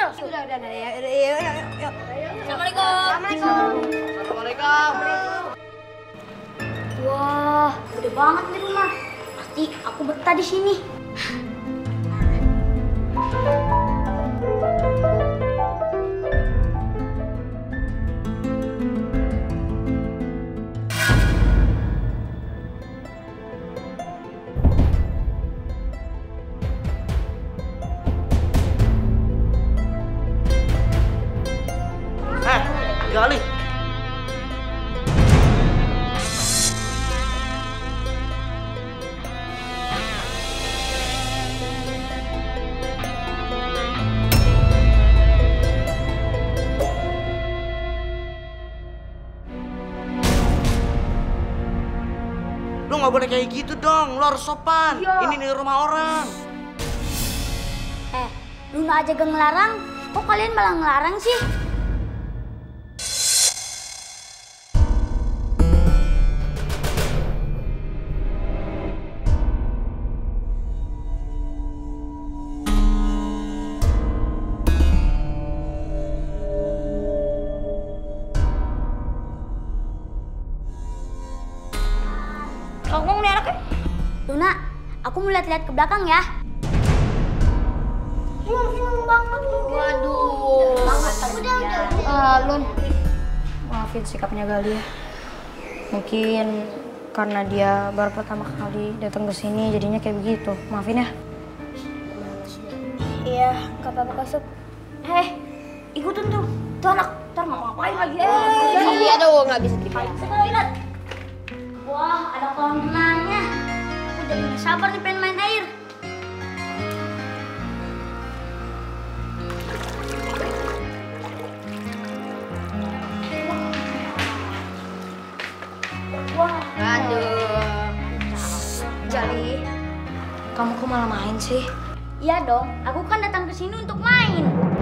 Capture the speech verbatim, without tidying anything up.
Yuk. Udah, udah, udah, ya, udah, ya, yuk, yuk, yuk. Assalamualaikum. Assalamualaikum. Wah, gede banget nih rumah. Pasti aku betah di sini. Eh, Gali. Lu nggak boleh kayak gitu dong, lu harus sopan. Iya. Ini nih rumah orang. Eh, Luna aja gak ngelarang. Kok kalian malah ngelarang sih? Songong nih anaknya. Luna, aku mau lihat-lihat ke belakang ya. Seneng banget. Waduh. Udah, udah, udah. Uh, Lun, maafin sikapnya Gali ya. Mungkin karena dia baru pertama kali datang ke sini jadinya kayak begitu. Maafin ya. Iya, gak apa-apa Kak Sup. Heh, ikutin tuh. Tuh anak, ntar mau ngapain lagi? Iya dong, nggak bisa dipikir. Lihat. Wah, ada kolam renangnya. Aku jadi gak sabar nih pengen main air. Wah. Aduh. Jali, kamu kok malah main sih? Iya dong, aku kan datang ke sini untuk main.